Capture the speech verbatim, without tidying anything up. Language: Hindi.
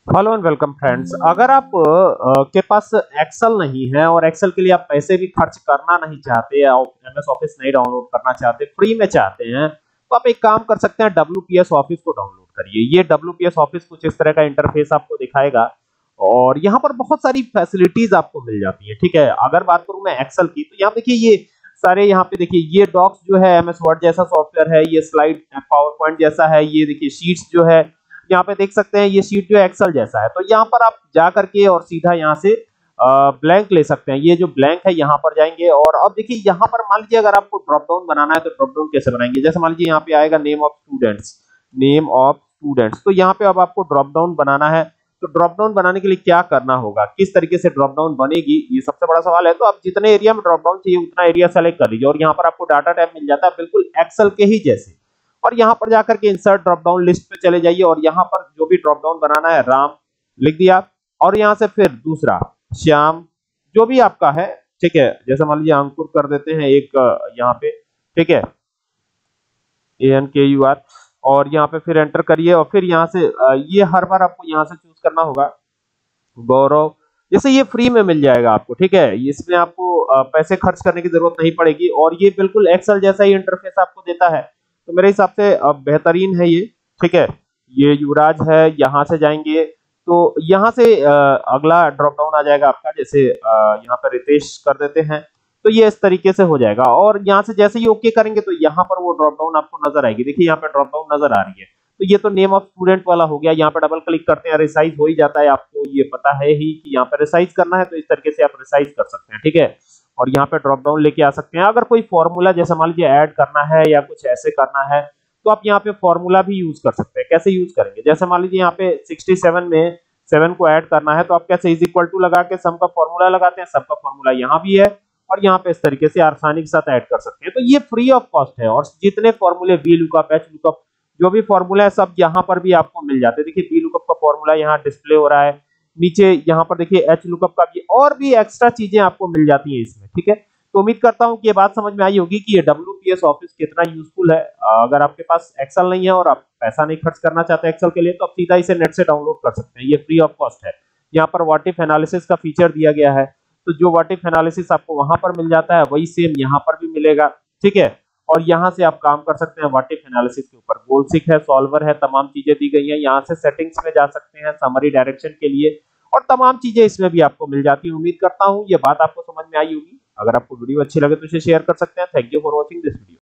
Hello and welcome friends. अगर आप अ, के पास एक्सेल नहीं है और एक्सेल के लिए आप पैसे भी खर्च करना नहीं चाहते या एमएस ऑफिस नहीं डाउनलोड करना चाहते, फ्री में चाहते हैं, तो आप एक काम कर सकते हैं, डब्ल्यूपीएस ऑफिस को डाउनलोड करिए। ये डब्ल्यूपीएस ऑफिस कुछ इस तरह का इंटरफेस आपको दिखाएगा और यहाँ पर बहुत सारी फैसिलिटीज आपको मिल जाती है। ठीक है, अगर बात करूं मैं एक्सेल की, तो यहाँ देखिए ये सारे, यहाँ पे देखिए ये डॉक्स जो है एमएस वर्ड जैसा सॉफ्टवेयर है, ये स्लाइड पावर पॉइंट जैसा है, ये देखिए शीट्स जो है यहाँ पे देख सकते हैं, ये शीट जो एक्सेल जैसा है। तो यहाँ पर आप जा करके और सीधा यहाँ से ब्लैंक ले सकते हैं। ये जो ब्लैंक है यहाँ पर जाएंगे और अब देखिए यहाँ पर मान लीजिए अगर आपको ड्रॉप डाउन बनाना है तो ड्रॉप डाउन कैसे बनाएंगे। जैसे मान लीजिए यहाँ पे आएगा name of students, name of students, तो यहाँ पे अब आपको ड्रॉप डाउन बनाना है। तो ड्रॉप डाउन बनाने के लिए क्या करना होगा, किस तरीके से ड्रॉप डाउन बनेगी, ये सबसे बड़ा सवाल है। तो आप जितने एरिया में ड्रॉप डाउन चाहिए उतना एरिया सेलेक्ट कर लीजिए और यहाँ पर आपको डाटा टैब मिल जाता है बिल्कुल एक्सेल के ही जैसे। और यहाँ पर जाकर के इंसर्ट ड्रॉप डाउन लिस्ट पे चले जाइए और यहाँ पर जो भी ड्रॉप डाउन बनाना है, राम लिख दिया और यहाँ से फिर दूसरा श्याम, जो भी आपका है। ठीक है, जैसे मान लीजिए अंकुर कर देते हैं एक यहाँ पे, ठीक है, A N K U R, और यहाँ पे फिर एंटर करिए और फिर यहाँ से ये हर बार आपको यहाँ से चूज करना होगा गौरव। जैसे ये फ्री में मिल जाएगा आपको, ठीक है, इसमें आपको पैसे खर्च करने की जरूरत नहीं पड़ेगी और ये बिल्कुल एक्सेल जैसा ही इंटरफेस आपको देता है। तो मेरे हिसाब से अब बेहतरीन है ये। ठीक है, ये युवराज है, यहाँ से जाएंगे तो यहाँ से आ, अगला ड्रॉप डाउन आ जाएगा आपका। जैसे आ, यहाँ पर रितेश कर देते हैं तो ये इस तरीके से हो जाएगा और यहाँ से जैसे ही ओके करेंगे तो यहाँ पर वो ड्रॉप डाउन आपको नजर आएगी। देखिए यहाँ पे ड्रॉप डाउन नजर आ रही है। तो ये तो नेम ऑफ स्टूडेंट वाला हो गया। यहाँ पे डबल क्लिक करते हैं, रिसाइज हो ही जाता है, आपको ये पता है ही कि यहाँ पे रिसाइज करना है, तो इस तरीके से आप रिसाइज कर सकते हैं। ठीक है, और यहाँ पे ड्रॉप डाउन लेके आ सकते हैं। अगर कोई फॉर्मूला जैसे मान लीजिए ऐड करना है या कुछ ऐसे करना है तो आप यहाँ पे फॉर्मूला भी यूज कर सकते हैं। कैसे यूज करेंगे, जैसे मान लीजिए यहाँ पे सड़सठ में सेवन को ऐड करना है तो आप कैसे इज इक्वल टू लगा के सम का फॉर्मूला लगाते हैं। सम का फॉर्मूला यहाँ भी है और यहाँ पे इस तरीके से आसानी के साथ ऐड कर सकते हैं। तो ये फ्री ऑफ कॉस्ट है और जितने फॉर्मूले वी लुकअप, एच लुकअप, जो भी फॉर्मूला है सब यहाँ पर भी आपको मिल जाते हैं। देखिए वी लुकअप का फॉर्मूला यहाँ डिस्प्ले हो रहा है, नीचे यहाँ पर देखिए एच लुकअप का भी, और भी एक्स्ट्रा चीजें आपको मिल जाती है इसमें। ठीक है, तो उम्मीद करता हूं कि ये बात समझ में आई होगी कि ये डब्ल्यूपीएस ऑफिस कितना यूजफुल है। अगर आपके पास एक्सेल नहीं है और आप पैसा नहीं खर्च करना चाहते एक्सेल के लिए, तो आप सीधा इसे नेट से डाउनलोड कर सकते हैं। ये फ्री ऑफ कॉस्ट है। यहाँ पर व्हाट इफ एनालिसिस का फीचर दिया गया है, तो जो व्हाट इफ एनालिसिस आपको वहां पर मिल जाता है वही सेम यहाँ पर भी मिलेगा। ठीक है, और यहाँ से आप काम कर सकते हैं व्हाट इफ एनालिसिस के ऊपर। गोलसिक है, सॉल्वर है, तमाम चीजें दी गई हैं। यहाँ से सेटिंग्स में जा सकते हैं समरी डायरेक्शन के लिए और तमाम चीजें इसमें भी आपको मिल जाती है। उम्मीद करता हूँ ये बात आपको समझ में आई होगी। अगर आपको वीडियो अच्छी लगे तो इसे शेयर कर सकते हैं। Thank you for watching this video.